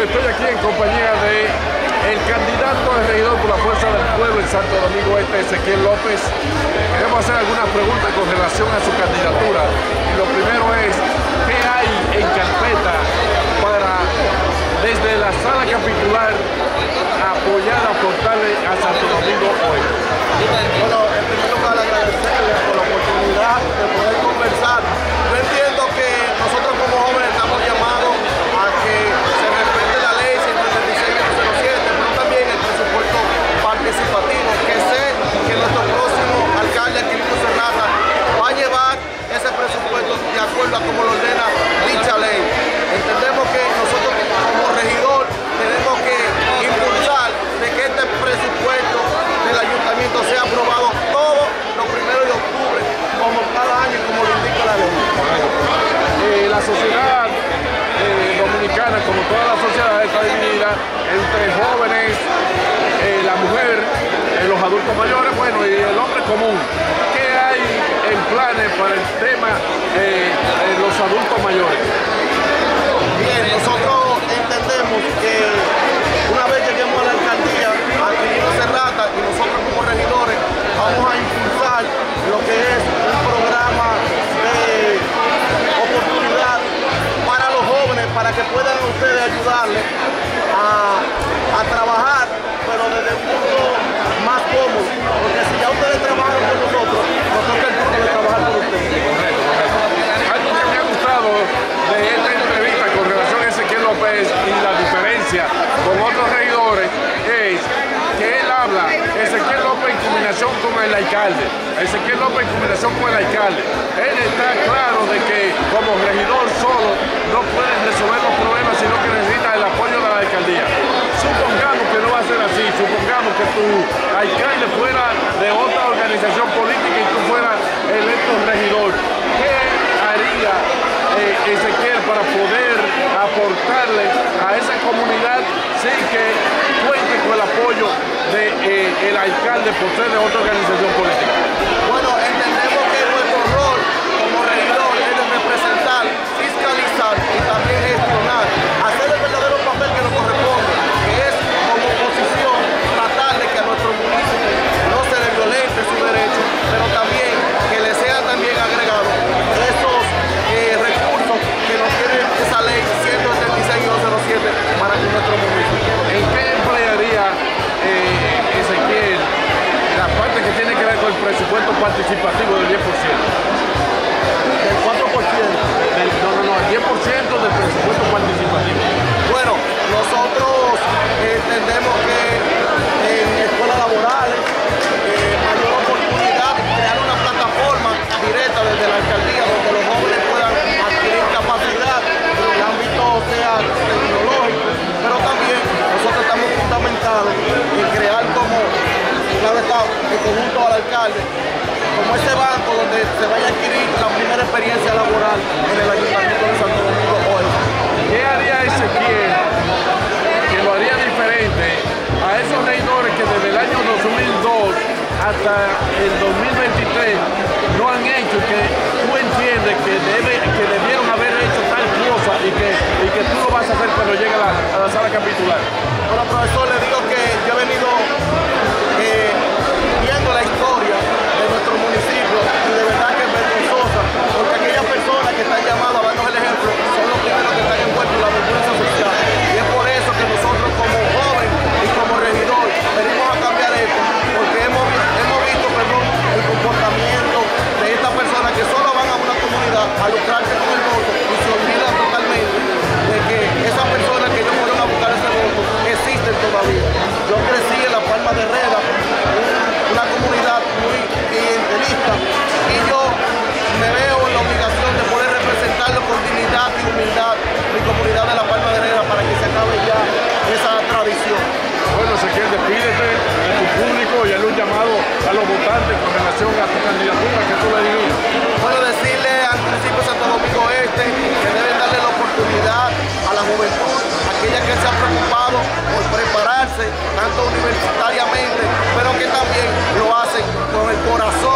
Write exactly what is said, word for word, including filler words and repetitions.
estoy aquí en compañía de el candidato a regidor por la Fuerza del Pueblo en Santo Domingo Este, Ezequiel López. Queremos hacer algunas preguntas con relación a su candidatura. Y lo primero es, ¿qué hay en carpeta para, desde la sala capitular, apoyar, aportarle a Santo Domingo hoy? Bueno, en primer lugar agradecerle por la oportunidad de poder conversar. Yo entiendo que nosotros como jóvenes estamos llamados a que se respete la ley ciento treinta y seis cero siete, pero también el presupuesto participativo, que sé que nuestro próximo alcalde, Aquilino Serrata, va a llevar ese presupuesto de acuerdo a como lo ordena dicha ley. Entendemos que nosotros como regidor tenemos que impulsar de que este presupuesto del ayuntamiento sea aprobado todo los primeros de octubre, como cada año y como lo indica la ley. Eh, la sociedad eh, dominicana, como toda la sociedad, está dividida entre jóvenes, eh, la mujer, eh, los adultos mayores, bueno, y el hombre común. ¿Qué hay en planes para el tema eh, de los adultos mayores? Bien, nosotros entendemos que una vez lleguemos a la alcaldía, a Aquilino Serrata, y nosotros como regidores vamos a impulsar lo que es un programa de oportunidad para los jóvenes, para que puedan ustedes ayudarles a, a trabajar, pero desde un punto más cómodo, porque si ya ustedes trabajan con nosotros, nos toca el turno de trabajar con ustedes. Correcto, correcto. Algo que me ha gustado de esta entrevista con relación a Ezequiel López y la diferencia con otros regidores es que él habla, Ezequiel López en combinación con el alcalde, Ezequiel López en combinación con el alcalde. Él está claro de que como regidor solo no puede resolver los problemas, sino que necesita el apoyo de la alcaldía. Supongamos que no va a ser así, supongamos que tu alcalde fuera de otra organización política y tú fueras electo regidor. ¿Qué haría eh, Ezequiel para poder aportarle a esa comunidad sin que cuente con el apoyo del de, eh, alcalde por ser de otra organización política? Bueno, entendemos que nuestro rol como regidor es de representar, fiscalizar y también gestionar, hacer el verdadero papel que nos corresponde, que es como oposición tratar de que a nuestro municipio no se le violente su derecho, pero también que le sea también agregado esos eh, recursos que nos tiene esa ley ciento treinta y seis cero siete para con nuestro municipio. ¿En qué emplearía eh, Ezequiel la parte que tiene que ver con el presupuesto participativo del diez por ciento? ¿Del cuatro por ciento? Del, no, no, no, el diez por ciento del presupuesto participativo. Bueno, nosotros eh, entendemos que en escuelas laborales, eh, mayor oportunidad, crear una plataforma directa desde la alcaldía donde los jóvenes puedan adquirir capacidad en el ámbito sea tecnológico, pero también nosotros estamos fundamentados en crear como, claro está, en conjunto al alcalde, como ese banco donde se vaya a adquirir la primera experiencia laboral en el Ayuntamiento de Santo Domingo hoy. ¿Qué haría Ezequiel que lo haría diferente a esos regidores que desde el año dos mil dos hasta el dos mil veintitrés no han hecho, que tú entiendes que, debe, que debieron haber hecho tal cosa y que, y que tú lo vas a hacer cuando llegue a la, a la sala capitular? Bueno, profesor, le digo que yo he venido eh, viendo la historia de nuestro municipio y de verdad que es vergonzosa, porque aquellas personas que están llamadas a darnos el ejemplo son los primeros que están envueltos en la vergüenza social. Y es por eso que nosotros como joven y como regidor venimos a cambiar esto, porque hemos, hemos visto perdón, el comportamiento de estas personas que solo van a una comunidad a lucrarse con el voto y se olvidan totalmente de que esas personas que ellos fueron a buscar ese voto existen todavía. Yo crecí en la Palma de Herrera, una comunidad muy clientelista, y yo me veo en la obligación de poder representarlo con dignidad y humildad mi comunidad de la Palma de Herrera para que se acabe ya esa tradición. Bueno, Ezequiel, despídete de tu público y hazle un llamado a los votantes con relación a tu candidatura que tú le dirías. Bueno, decirle al municipio de Santo Domingo Este que deben darle la oportunidad a la juventud, aquella que se ha preocupado por prepararse tanto universitariamente, pero que también lo hacen con el corazón